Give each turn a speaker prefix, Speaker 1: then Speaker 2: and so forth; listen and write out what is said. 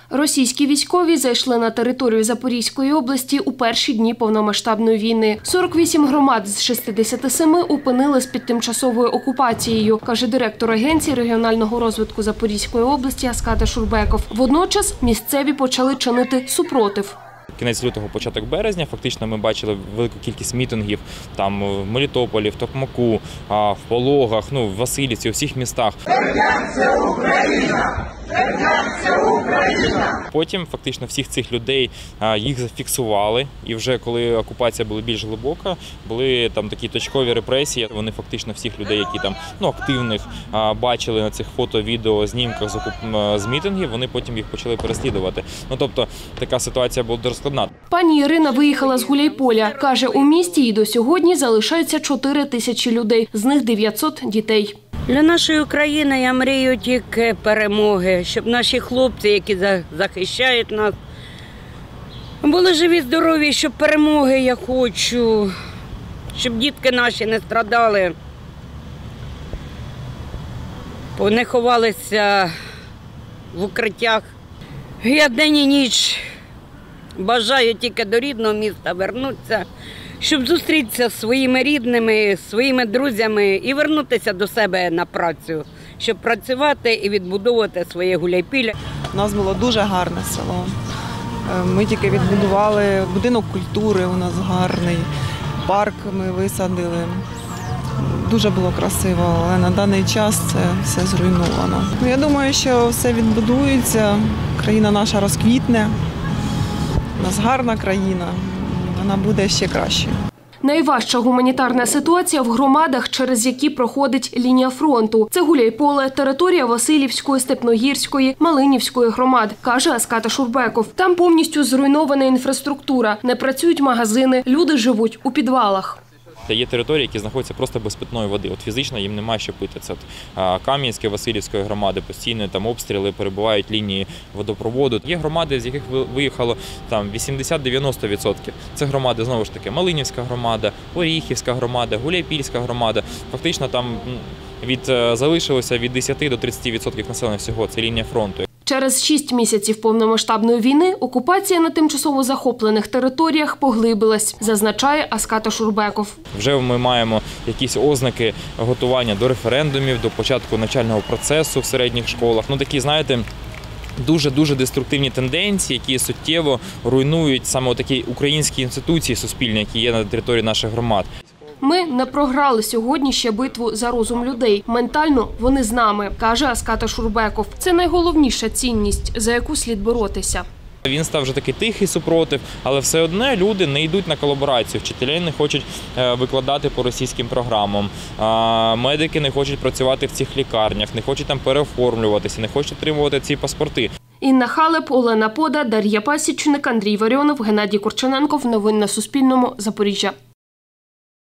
Speaker 1: Російські військові зайшли на територію Запорізької області у перші дні повномасштабної війни. 48 громад з 67 опинились під тимчасовою окупацією, каже директор Агенції регіонального розвитку Запорізької області Аската Шурбеков. Водночас місцеві почали чинити супротив.
Speaker 2: Кінець лютого, початок березня, фактично ми бачили велику кількість мітингів там в Мелітополі, в Токмаку, в Пологах, в Василівці, у всіх містах.
Speaker 3: Вернеться Україна! Вернеться Україна!
Speaker 2: Потім фактично всіх цих людей їх зафіксували, і вже коли окупація була більш глибока, були там такі точкові репресії. Вони фактично всіх людей, які там активних бачили на цих фото, відео, знімках з мітингів, вони потім їх почали переслідувати. Тобто така ситуація була дуже складна.
Speaker 1: Пані Ірина виїхала з Гуляйполя. Каже, у місті і до сьогодні залишається 4 тисячі людей, з них 900 дітей.
Speaker 4: Для нашої України я мрію тільки перемоги, щоб наші хлопці, які захищають нас, були живі, здорові, щоб перемоги я хочу, щоб дітки наші не страдали, не ховалися в укриттях. Я день і ніч бажаю тільки до рідного міста вернутися, щоб зустрітися зі своїми рідними, своїми друзями і вернутися до себе на працю, щоб працювати і відбудовувати своє Гуляйполе.
Speaker 5: У нас було дуже гарне село. Ми тільки відбудували будинок культури, у нас гарний, парк ми висадили. Дуже було красиво, але на даний час це все зруйновано. Я думаю, що все відбудується, країна наша розквітне, у нас гарна країна. Вона буде ще краще.
Speaker 1: Найважча гуманітарна ситуація в громадах, через які проходить лінія фронту. Це Гуляйполе, територія Василівської, Степногірської, Малинівської громад, каже Аската Шурбеков. Там повністю зруйнована інфраструктура, не працюють магазини, люди живуть у підвалах.
Speaker 2: Є території, які знаходяться просто без питної води. Фізично їм немає що пити. Це Кам'янської, Василівської громади, постійно там обстріли, перебувають лінії водопроводу. Є громади, з яких виїхало 80-90%. Це громади, знову ж таки, Малинівська громада, Оріхівська громада, Гуляйпільська громада. Фактично там залишилося від 10 до 30% населення всього. Це лінія фронту.
Speaker 1: Через 6 місяців повномасштабної війни окупація на тимчасово захоплених територіях поглибилась, зазначає Аската Шурбеков.
Speaker 2: Вже ми маємо якісь ознаки готування до референдумів, до початку навчального процесу в середніх школах. Такі, знаєте, дуже деструктивні тенденції, які суттєво руйнують саме такі українські інституції суспільні, які є на території наших громад.
Speaker 1: Ми не програли сьогодні ще битву за розум людей. Ментально вони з нами, каже Аската Шурбеков. Це найголовніша цінність, за яку слід боротися.
Speaker 2: Він став вже такий тихий супротив, але все одно люди не йдуть на колаборацію. Вчителі не хочуть викладати по російським програмам, медики не хочуть працювати в цих лікарнях, не хочуть там переоформлюватися, не хочуть отримувати ці паспорти.
Speaker 1: Інна Халеп, Олена Пода, Дар'я Пасічник, Андрій Варіонов, Геннадій Корчененков. Новини на Суспільному. Запоріжжя.